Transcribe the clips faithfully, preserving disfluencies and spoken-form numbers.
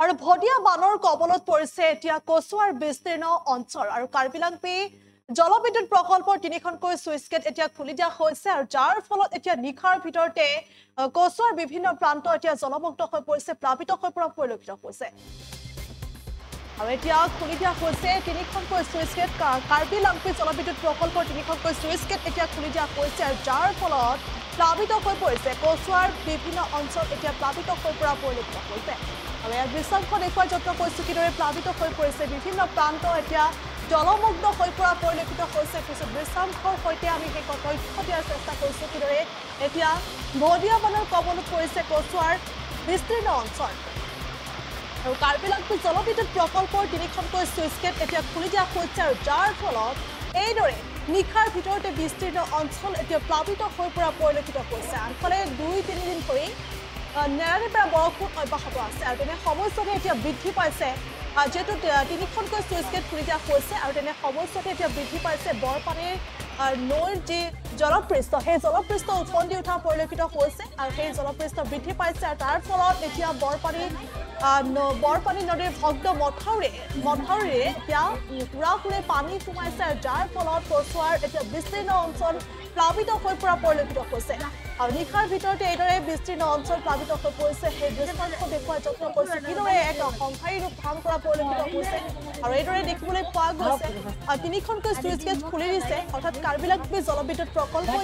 আৰু ভদিয়া বানৰ কবলত পৰিছে এতিয়া কচুৱাৰ বিস্তীৰ্ণ অঞ্চল আৰু কাৰ্বিলাংপি জলবিদ্যুৎ প্ৰকল্পৰ তিনিখনকৈ সুইচ গেট এতিয়া খুলি দিয়া হৈছে আৰু যাৰ ফলত এতিয়া নিখাৰ ভিতৰতে কচুৱাৰ বিভিন্ন প্ৰান্ত এতিয়া জলমগ্ন হৈ পৰিছে প্লাবিত হৈ পৰা পৰিলক্ষিত হৈছে আৰু এতিয়া খুলি দিয়া হৈছে তিনিখনকৈ সুইচ গেট কাৰ্বিলাংপি জলবিদ্যুৎ প্ৰকল্পৰ তিনিখনকৈ সুইচ গেট এতিয়া খুলি দিয়া হৈছে আৰু যাৰ ফলত প্লাবিত হৈ পৰিছে কচুৱাৰ বিভিন্ন অঞ্চল এতিয়া প্লাবিত হৈ পৰা পৰিলক্ষিত হৈছে আৰু এই দৃশ্যখন দেখুৱাই যত্ন কৰিছো কিদৰে প্লাবিত হৈ পৰিছে বিভিন্ন প্ৰান্ত এতিয়া জলমগ্ন হৈ পৰা পৰিলক্ষিত হৈছে কিছু দৃশ্যাংশৰ সৈতে আমি সেই তথ্য দিয়াৰ চেষ্টা কৰিছো কিদৰে এতিয়া ভদিয়া বানৰ কবলত পৰিছে কচুৱাৰ বিস্তীৰ্ণ অঞ্চল আৰু কাৰ্বিলাংপি জলবিদ্যুৎ প্ৰকল্পৰ তিনিখনকৈ সুইচ গেট এতিয়া খুলি দিয়া হৈছে আৰু যাৰ ফলত এইদৰে নিখাৰ ভিতৰতে বিস্তীৰ্ণ অঞ্চল এতিয়া প্লাবিত হৈ পৰা পৰিলক্ষিত হৈছে আনফালে দুই তিনিদিন ধৰি নেৰানেপেৰা বৰষুণ অব্যাহত আছে আৰু তেনে সমস্যাটো এতিয়া বৃদ্ধি পাইছে যেহেতু তিনিখনকৈ সুইচ গেট খুলি দিয়া হৈছে আৰু তেনে সমস্যাটো এতিয়া বৃদ্ধি পাইছে বৰপানীৰ নৈৰ যি জলপৃষ্ঠ সেই জলপৃষ্ঠ উফন্দি উঠা পৰিলক্ষিত হৈছে আৰু সেই জলপৃষ্ঠ বৃদ্ধি পাইছে আৰু তাৰ ফলত এতিয়া বৰপানী বৰপানী নদীৰ ভগ্ন মথাউৰি মথাউৰিৰে এতিয়া পুৰা ফুৰে পানী সোমাইছে আৰু যাৰ ফলত কচুৱাৰ এতিয়া বিস্তীৰ্ণ অঞ্চল প্লাবিত হৈ পৰা পৰিলক্ষিত হৈছে আৰু নিখাৰ ভিতৰতে এইদৰে বিস্তীৰ্ণ অঞ্চল প্লাবিত হৈ পৰিছে সেই দৃশ্যাংশ দেখুৱাই যত্ন কৰিছে কিদৰে এক সংহাৰী ৰূপ ধাৰণ কৰা পৰিলক্ষিত হৈছে আৰু এইদৰে দেখিবলৈ পোৱা গৈছে তিনিখনকৈ সুইচ গেট খুলি দিছে অৰ্থাৎ কাৰ্বিলাংপি জলবিদ্যুৎ প্ৰকল্পই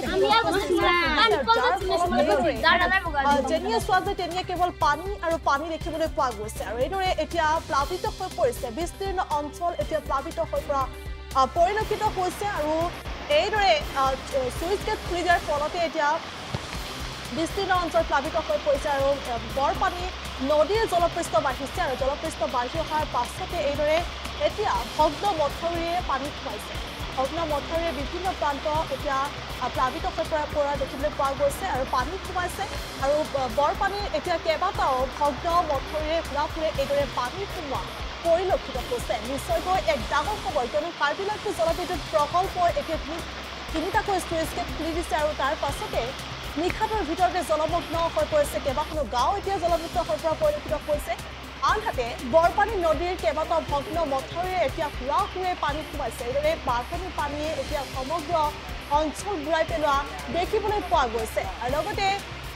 যেনিয়ে চোৱা যে তেনিয়ে কেৱল পানী আৰু পানী দেখিবলৈ পোৱা গৈছে আৰু এইদৰে এতিয়া প্লাবিত হৈ পৰিছে বিস্তীৰ্ণ অঞ্চল এতিয়া প্লাবিত হৈ পৰা পৰিলক্ষিত হৈছে আৰু এইদৰে সুইচ গেট খুলি দিয়াৰ ফলতে এতিয়া বিস্তীৰ্ণ অঞ্চল প্লাবিত হৈ পৰিছে আৰু বৰপানী নদীৰ জলপৃষ্ঠ বাঢ়িছে আৰু জলপৃষ্ঠ বাঢ়ি অহাৰ পাছতে এইদৰে এতিয়া ভগ্ন মথাউৰিৰে পানী সোমাইছে ভগ্ন মথাউৰিৰে বিভিন্ন প্ৰান্ত এতিয়া প্লাবিত হৈ পৰা পৰা দেখিবলৈ পোৱা গৈছে আৰু পানী সোমাইছে আৰু বৰপানীৰ এতিয়া কেইবাটাও ভগ্ন মথাউৰিৰে ঘূৰা ফুৰে এইদৰে পানী সোমোৱা পৰিলক্ষিত হৈছে নিশ্চয়কৈ এক ডাঙৰ খবৰ কিয়নো কাৰ্বিলাংপি জলবিদ্যুৎ প্ৰকল্পই এতিয়া তিনিটাকৈ সুইচ গেট খুলি দিছে আৰু তাৰ পাছতে নিখাটোৰ ভিতৰতে জলমগ্ন হৈ পৰিছে কেইবাখনো গাঁও এতিয়া জলমুক্ত হৈ পৰা পৰিলক্ষিত হৈছে আনহাতে বৰপানী নদীৰ কেইবাটাও ভগ্ন মথাউৰিৰে এতিয়া ঘূৰা ফুৰে পানী সোমাইছে এইদৰে বানপানীৰ পানীয়ে এতিয়া সমগ্ৰ অঞ্চল বুৰাই পেলোৱা দেখিবলৈ পোৱা গৈছে আৰু লগতে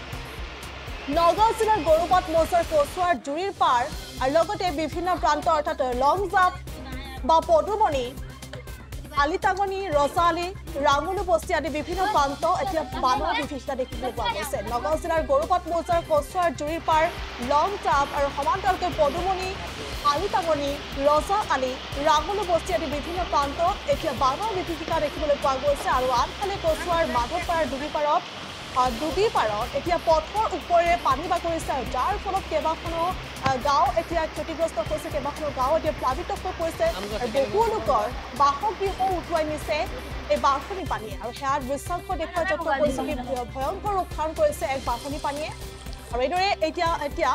নগাঁও জিলাৰ গৰুবাট মৌজাৰ কচুৱাৰ জুৰিৰ পাৰ আৰু লগতে বিভিন্ন প্ৰান্ত অৰ্থাৎ লংজাপ বা পদুমণি আলিটাঙনি ৰজালি ৰাঙুলু বস্তি আদি বিভিন্ন প্ৰান্ত এতিয়া বানৰ বিভীষিকা দেখিবলৈ পোৱা গৈছে নগাঁও জিলাৰ গৰুবাট মৌজাৰ কচুৱাৰ জুৰিৰ পাৰ লংজাপ আৰু সমান্তৰালকৈ পদুমণি আলিটাঙনি ৰজা আলি ৰাঙুলু বস্তি আদি বিভিন্ন প্ৰান্ত এতিয়া বানৰ বিভীষিকা দেখিবলৈ পোৱা গৈছে আৰু আনফালে কচুৱাৰ মাধৱপাৰাৰ ডুবিপাৰত ডুবিপাৰত এতিয়া পথৰ ওপৰেৰে পানী বাগৰিছে আৰু যাৰ ফলত কেইবাখনো গাঁও এতিয়া ক্ষতিগ্ৰস্ত হৈছে কেইবাখনো গাঁও এতিয়া প্লাবিত হৈ পৰিছে আৰু বহু লোকৰ বাসগৃহ উটুৱাই নিছে এই বানপানী পানীয়ে আৰু সেয়া দৃশ্যাংশ দেখুৱাই যত্ন কৰিছে কি ভয়ংকৰ ৰূপ ধাৰণ কৰিছে এক বানপানী পানীয়ে আৰু এইদৰে এতিয়া এতিয়া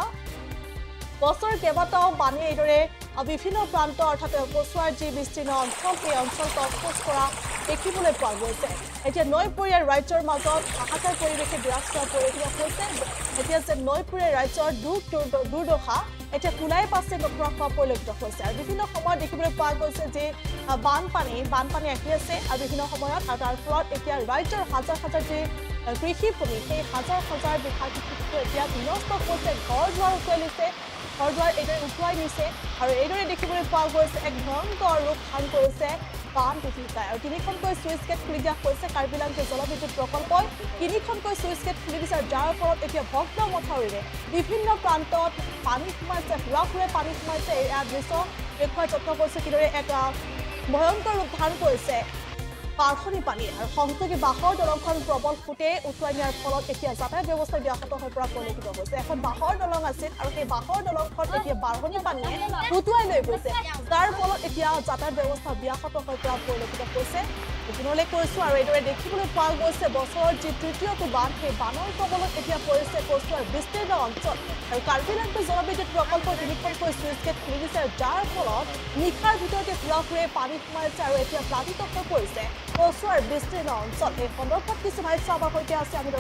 বছৰ কেইবাটাও পানীয়ে এইদৰে বিভিন্ন প্ৰান্ত অৰ্থাৎ কচুৱাৰ যি বিস্তীৰ্ণ অঞ্চল সেই অঞ্চল তছনছ কৰা দেখিবলৈ পোৱা গৈছে এতিয়া নৈপৰীয়া ৰাজ্যৰ মাজত হাহাকাৰ পৰিৱেশে বিৰাজ কৰা পৰিলক্ষিত হৈছে এতিয়া যে নৈপৰীয়া ৰাজ্যৰ দুখ দুৰ্দশা এতিয়া কুলাই পাছে নপৰা হোৱা পৰিলক্ষিত হৈছে আৰু বিভিন্ন সময়ত দেখিবলৈ পোৱা গৈছে যে বানপানী বানপানী আহি আছে আৰু বিভিন্ন সময়ত আৰু তাৰ ফলত এতিয়া ৰাজ্যৰ হাজাৰ হাজাৰ যি কৃষিভূমি সেই হাজাৰ হাজাৰ বিঘা কৃষিভূমি এতিয়া বিনষ্ট হৈছে ঘৰ দুৱাৰ উটুৱাই নিছে ঘৰ দুৱাৰ এইদৰে উটুৱাই নিছে আৰু এইদৰে দেখিবলৈ পোৱা গৈছে এক ভয়ংকৰ ৰূপ ধাৰণ কৰিছে বান বিভীষিকাই আৰু তিনিখনকৈ সুইচ গেট খুলি দিয়া হৈছে কাৰ্বিলাংপি জলবিদ্যুৎ প্ৰকল্পই তিনিখনকৈ সুইচ গেট খুলি দিছে আৰু যাৰ ফলত এতিয়া ভগ্ন মথাউৰিৰে বিভিন্ন প্ৰান্তত পানী সোমাইছে ঘূৰা ফুৰে পানী সোমাইছে এয়া দৃশ্য দেখুৱাই যত্ন কৰিছে কিদৰে এক ভয়ংকৰ ৰূপ ধাৰণ কৰিছে বানপানী পানী আৰু সংযোগী বাঁহৰ দলংখন প্ৰবল ফুটে উটুৱাই নিয়াৰ ফলত এতিয়া যাতায়াত ব্যৱস্থা ব্যাহত হৈ পৰা পৰিলক্ষিত হৈছে এখন বাঁহৰ দলং আছিল আৰু সেই বাঁহৰ দলংখন এতিয়া বানপানী পানীয়ে উটুৱাই লৈ গৈছে তাৰ ফলত এতিয়া যাতায়াত ব্যৱস্থা ব্যাহত হৈ পৰা পৰিলক্ষিত হৈছে পুনলে কৈছো আৰু এইদৰে দেখিবলৈ পোৱা গৈছে বছৰৰ যি তৃতীয়টো বান সেই বানৰ কবলত এতিয়া পৰিছে কচুৱাৰ বিস্তীৰ্ণ অঞ্চল আৰু কাৰ্বিলাংপি জলবিদ্যুৎ প্ৰকল্পৰ তিনিখনকৈ সুইচ গেট খুলি দিছে যাৰ ফলত নিশাৰ ভিতৰতে ঘূৰা ফুৰে পানী সোমাইছে আৰু এতিয়া প্লাবিত হৈ পৰিছে কচুৱাৰ বিস্তীৰ্ণ অঞ্চল এই সন্দৰ্ভত কিছু ভাষ্য আমাৰ সৈতে আছে আমি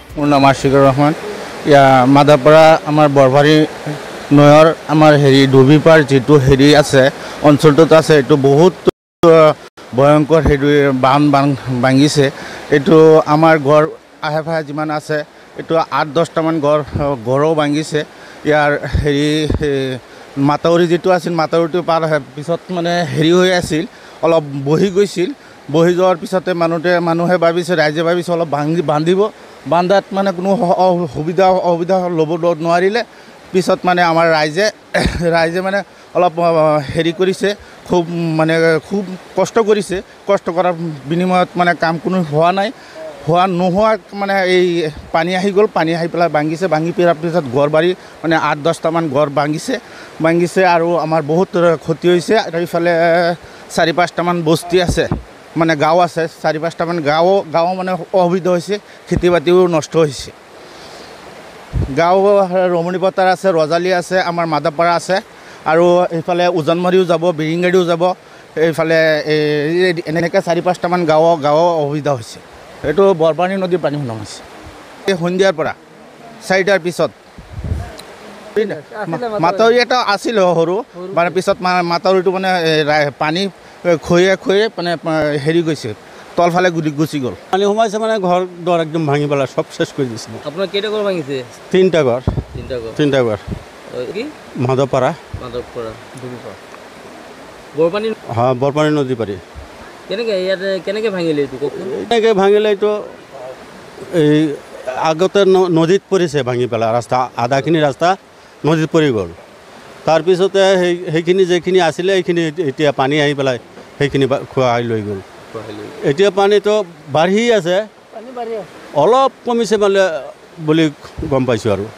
মোৰ নাম আশিকুৰ ৰহমান ইয়া মাদাপাৰা আমাৰ বৰভাৰী নয়ৰ আমাৰ হেৰি ডুবিপাৰ যেটো হেৰি আছে অঞ্চলটোত আছে এটো বহুত ভয়ংকৰ হেৰি বান ভাঙিছে এটো আমাৰ ঘৰ আহে ভাই যিমান আছে এটো আঠ দহটা মান ঘৰ ঘৰও ভাঙিছে ইয়াৰ হেৰি মাতাউৰি যেটো আছিল মাতাউৰিটো পাৰ পিছত মানে হেৰি হৈ আছিল অলপ বহি গৈছিল বহি যোৱাৰ পিছতে মানুহে মানুহে ভাবিছে ৰাইজে ভাবিছে অলপ ভাঙি বান্ধিব বান্ধাত মানে কোনো সুবিধা অসুবিধা ল'ব নোৱাৰিলে পিছত মানে আমাৰ ৰাইজে ৰাইজে মানে অলপ হেৰি কৰিছে খুব মানে খুব কষ্ট কৰিছে কষ্ট কৰাৰ বিনিময়ত মানে কাম কোনো হোৱা নাই হোৱা নোহোৱা মানে এই পানী আহি গ'ল পানী আহি পেলাই ভাঙিছে ভাঙি পেলাৰ পিছত ঘৰ বাৰী মানে আঠ দহটামান ঘৰ ভাঙিছে ভাঙিছে আৰু আমাৰ বহুত ক্ষতি হৈছে আৰু ইফালে চাৰি পাঁচটামান বস্তি আছে মানে গাঁও আছে চাৰি পাঁচটামান গাঁও গাঁও মানে অসুবিধা হৈছে খেতি বাতিও নষ্ট হৈছে গাঁও ৰমণীপথাৰ আছে ৰজালি আছে আমাৰ মাদাপাৰা আছে আৰু এইফালে উজানমাৰীও যাব বিৰিংগাড়ীও যাব এইফালে এনেকৈ চাৰি পাঁচটামান গাঁও গাঁও অসুবিধা হৈছে এইটো বৰপানী নদীৰ পানী সোমাইছে এই সন্ধিয়াৰ পৰা চাৰিটাৰ পিছত মাতাউৰি এটা আছিল সৰু মানে পিছত মাতাউৰিটো মানে পানী খৈয়ে খৈয়ে মানে হেৰি গৈছে তলফালে গুচি গ'ল পানী সোমাইছে মানে ঘৰ দৰ একদম ভাঙি পেলাই সব শেষ কৰি দিছিল আপোনাৰ কেইটা ঘৰ ভাঙিছে তিনিটা ঘৰ তিনিটা ঘৰ তিনিটা ঘৰ কি মাধৱপাৰা মাধৱপাৰা দুবিপাৰা বৰপানী হয় বৰপানী নদী পাৰি কেনেকৈ ইয়াতে কেনেকৈ ভাঙিলে এইটো কওকচোন এনেকৈ ভাঙিলে এইটো এই আগতে নদীত পৰিছে ভাঙি পেলাই ৰাস্তা আধাখিনি ৰাস্তা নদীত পৰি গ'ল তাৰপিছতে সেই সেইখিনি যিখিনি আছিলে সেইখিনি এতিয়া পানী আহি পেলাই সেইখিনি খোৱাই লৈ গ'ল এতিয়া পানীটো বাঢ়ি আছে অলপ কমিছে মানে বুলি গম পাইছোঁ আৰু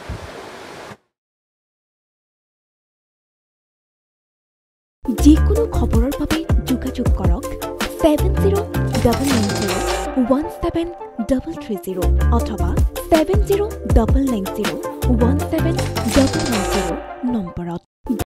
যিকোনো খবৰৰ বাবে যোগাযোগ কৰক seven zero' double nine zero' one seven double three zero' অথবা seven zero' double nine zero' one seven double nine zero' নম্বৰত